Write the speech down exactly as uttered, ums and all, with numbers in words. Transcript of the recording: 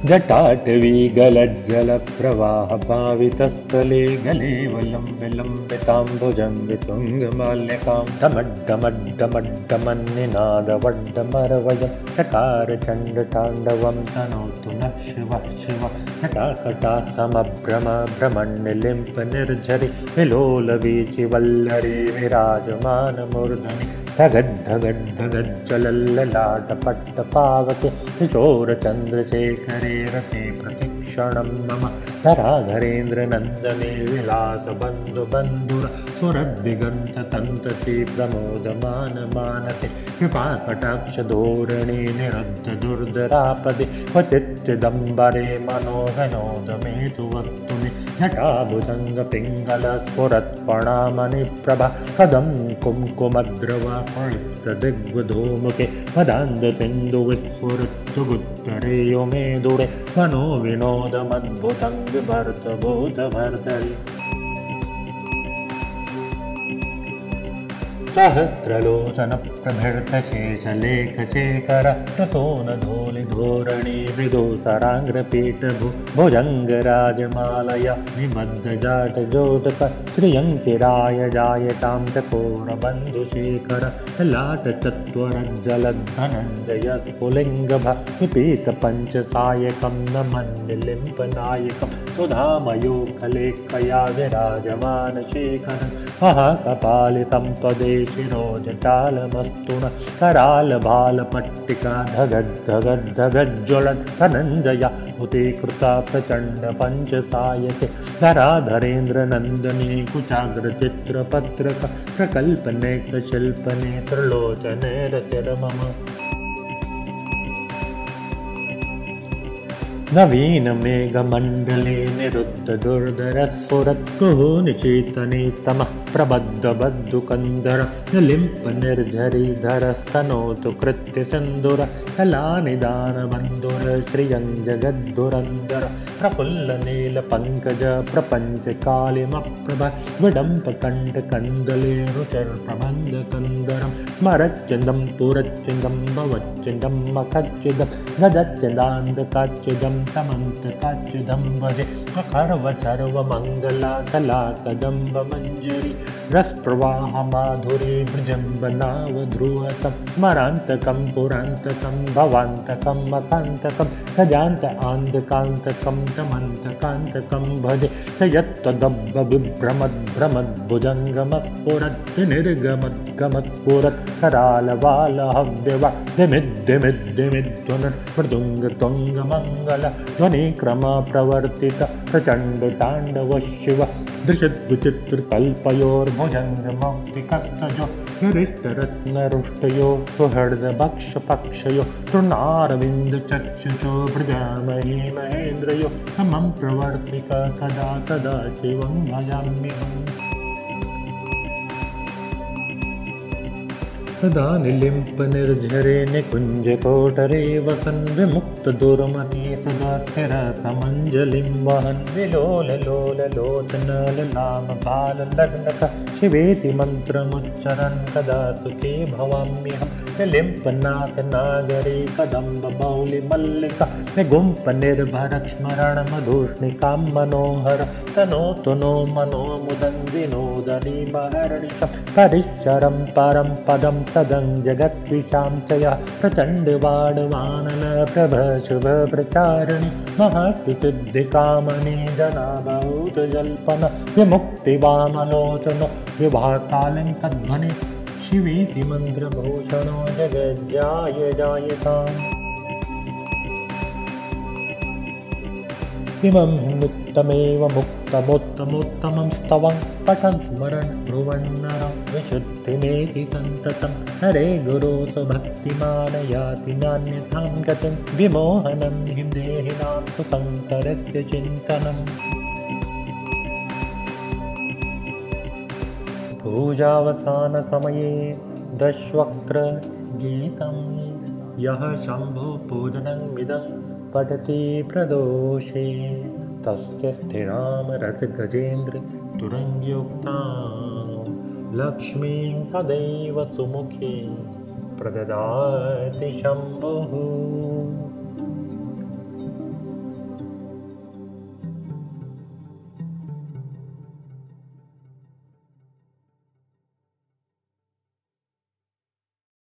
जटाटवी गलज्जलप्रवाहभावितस्थले गले वलम्बे लम्बिताम्बुजं वितुङ्गमाल्यकां डमड्डमड्डमड्डमन्निनादवड्डमरवयं चकार चण्डताण्डवं तनोतु नः शिवः शिवः जटाकटा समभ्रम भ्रमण्यलिम्पनिर्झरि विलोलवीचिवल्लरी विराजमानमूर्धनि धगद्धगद्धगज्जलल्ललाटपट्टपावके किशोरचन्द्रशेखरे रते प्रतिक्षणं मम धराधरेन्द्रनन्दने विलासबन्धुबन्धुर सुरद्दिगन्तसन्तति प्रमोदमानमानते कृपाकटाक्षधोरणे निरुद्धदुर्धरापदे क्वचिच्चिदम्बरे मनोहनोदमेतु वस्तु मे जटाभुजङ्गपिङ्गलस्फुरत्फणामणिप्रभा कदं कुङ्कुमद्रवा पळितदिग्वधूमुखे मदान्धसिन्धुविस्फुरत्तुगुत्तरे यो मे दूरे मनो विनोदमद्भुतं विभर्तभूतभर्तरि सहस्रलोचनप्रभृतशेषलेखशेखर ततोनधूलिधोरणी मृदुसराङ्ग्रपीठभु भुजङ्गराजमालया निबद्धजाटजोटक श्रियङ्किराय जायतां चकोरबन्धुशेखर ललाटचत्वरज्जलद्धनञ्जय स्फुलिङ्गभ विपीतपञ्चसायकं नमन्निलिम्पनायकं सुधामयो खलेकया विराजमानशेखर महाकपालितं त्वदे शिरोजटालमस्तु न करालबालपट्टिका धगद्धगद्धगज्ज्वलत् धनञ्जया हुतीकृता प्रचण्ड पञ्चसायके धराधरेन्द्रनन्दने कुचाग्रचित्रपत्रक प्रकल्पनेत्रशिल्पनेत्रलोचने रचिरमम नवीनमेघमण्डले निरुद्धदुर्धरस्फुरत्कुहूनिचेतने तमः प्रबद्धबद्धुकन्धर लिम्पनिर्झरीधरस्तनोतु कृत्यसिन्दुर कलानिदानबन्धुर श्रियं जगद्धुरन्धर प्रफुल्लनीलपङ्कज प्रपञ्चकालिमप्रभ विडम्बकण्ठकन्दले रुचिर्प्रबन्धकन्दरं स्मरच्चिदं पुरच्चिदं भवच्चिदं मखच्चिदं गजच्चिदान्धकाच्चिदं तमन्तकाच्चिदं भजे खर्वचर्वमङ्गला कलाकदम्बमञ्जरी रसप्रवाहमाधुरी भृजम्बनावध्रुवतं स्मरान्तकं पुरान्तकं भवान्तकं मकान्तकं गजान्त आन्तकान्तकं तमन्तकान्तकं भजे यत्तदब्बबिभ्रमद्भ्रमद्भुजङ्गमत्पुरत्तिनिर्गमद्गमत्पुरत् करालबालहव्यवा दिमिद्दिमिद्दिमिद्ध्वनत् मृदुङ्गतुङ्गमङ्गल ध्वनिक्रमप्रवर्तित प्रचण्डताण्डव शिव दृशद्विचित्रकल्पयोर्भुजङ्गमौक्तिकस्तजो गिरिष्टरत्नरुष्टयो सुहृदभक्षपक्षयो तृणारविन्दचक्षुषो भृजामहे महेन्द्रयो समं प्रवर्तिक कदा कदा शिवं भजाम्यहम् तदा निलिम्पनिर्झरे निकुञ्जकोटरे वसन् विमुक्तदुर्मते सदा स्थिरसमञ्जलिं वहन् विलोललोललोचनललामबाललग्नक शिवेति मन्त्रमुच्चरन् कदा सुखे भवाम्यहं निलिम्पनाथनागरे कदम्बमौलिमल्लिका निगुम्पनिर्भरक्ष्मरण मधुष्णिकां मनोहर तनोतु नो मनोमुदं विनोदनी महर्निशं परिश्चरं परं पदं तदं जगद्विषां च यः प्रचण्डवाडवानल प्रभशुभप्रचारिणि महत्सिद्धिकामनि जनाभूतजल्पन विमुक्तिवामलोचनो विभाकालिं तध्वनि शिवेति मन्त्रभूषणो जगज्जाय जायताम् इमं मुक्तमेव मुक्तमोत्तमोत्तमं स्तवं पठन् स्मरन् ब्रुवन्नरं विशुद्धिमेति सन्ततं हरे गुरो स्वभक्तिमान् याति नान्यथां गतिं विमोहनं हिं देहिनां सुशङ्करस्य चिन्तनम् पूजावसानसमये दशवक्त्रगीतं यः शम्भो पूजनमिदं पठति प्रदोषे तस्य स्थिरां रथगजेन्द्र तुरङ्गयुक्तां लक्ष्मीं सदैव सुमुखे प्रददाति शम्भुः।